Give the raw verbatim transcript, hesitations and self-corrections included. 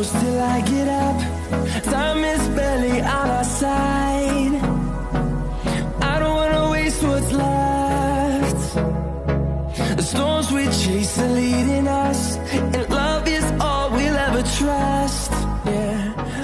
close till I get up. Time is barely on our side. I don't wanna waste what's left. The storms we chase are leading us, and love is all we'll ever trust. Yeah.